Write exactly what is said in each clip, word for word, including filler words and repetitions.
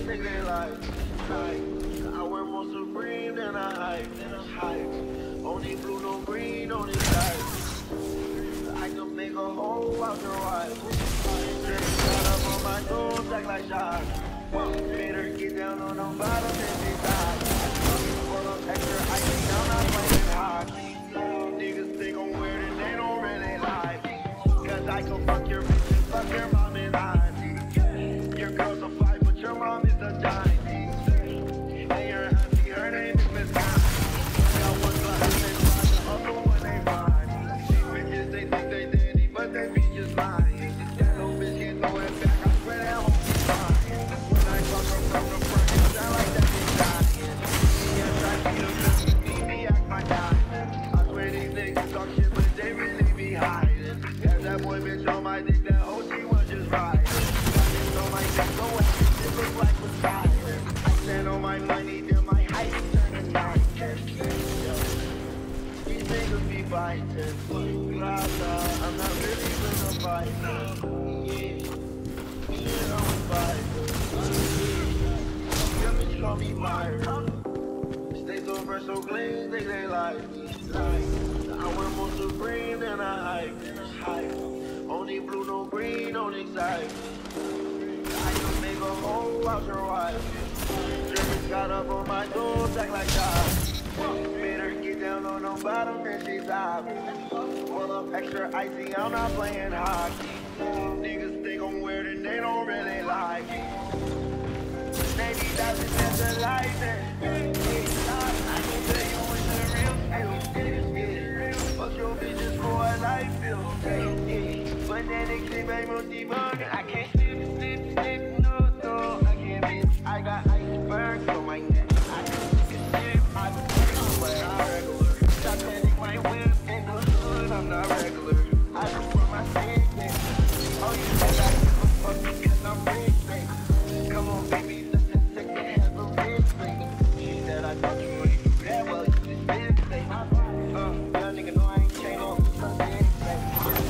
think they like, like. I wear more Supreme than I hype, than I hype. Only blue, no green, only side. I can make a hole out your wife. Got up on my toes, act like shots. Made her get down on the bottom and she died. Full of extra ice, I'm not playing hockey. Niggas think I'm weird and they don't really lie. Cause I can fuck your bitch and fuck your mom and auntie. Your girl's a five, but your mom is a dime. And your auntie, her name is Miss Connie. Got one glass and five, the other one ain't mine. These bitches, they think they dandy, but they be just lying. That little bitch can't throw it back, I swear that hoe be fine. When I fuck her from the front, it sound like that bitch dying. Yes, I see them just see me act my diamond. I swear these niggas talk shit, but they really be hiding. Got that boy bitch on my dick, that hoe she was just riding. Got this on my dick, so ass, it look like Poseidon. I stand on my money, then my height turning nine. These niggas be fighting. Guardas, I'm not really gonna fight. Yeah, yeah, I'm fighting. Your bitch call me fire. Stay so fresh, so clean, think they like me. Like, I wear more Supreme than I hype. hype. Only blue, no green, only side. I can make a hole out your wife. Jeremy got up on my toes, act like that. Made her get down on the bottom and she died. Full of extra icy, I'm not playing hockey. Niggas think I'm weird and they don't really like it. Maybe that's just the life. I can tell you what the real feel. Fuck your bitches for a life feel. But then they keep a multi-bug. I can't slip, slip, slip, no, no. I can't bitch. I got icebergs on my neck. I can slip, I can slip, but I'm regular. Stop handing my whip in the hood, I'm not regular. I just put my stick. Oh, you said I give a fuck because I'm rich, baby. Come on, baby, let's just take the hands of this, baby. She said I thought you really do that well, you just did, baby. Uh, young nigga know I ain't chain on something, baby.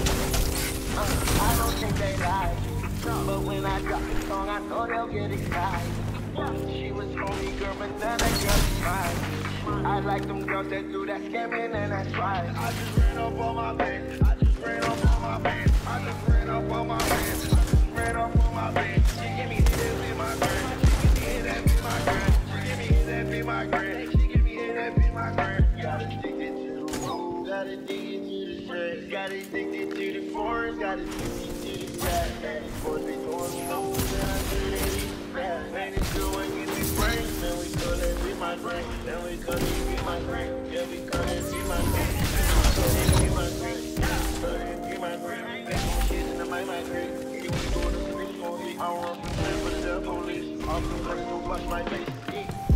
Uh, I don't think they lie, but when I drop the song, I know they'll get excited. She was homie girl, but then I just tried. I like them girls that do that scamming and that's right. I just ran up on my bed. I just ran up on my bed. I just ran up on my bed. I just ran up on my bed. She give me hit in my grand. She give me hit that be my grand. She give me hit that be my grand. She give me hit that be my grand. Got addicted to the road. Got addicted to the stress. Got addicted to the forest. Got addicted to the grass. And these boys they doing something that I do they be fast. Man, it's doing in these brains. Then we go let be my brain. Then we go let be my brain. Yeah, we go let be my brain. So they be my brain. So they be my brain. They gon' kiss in the my my brain. You we go to the street for me. I don't run from them, but the police. I'm the person who wash my face.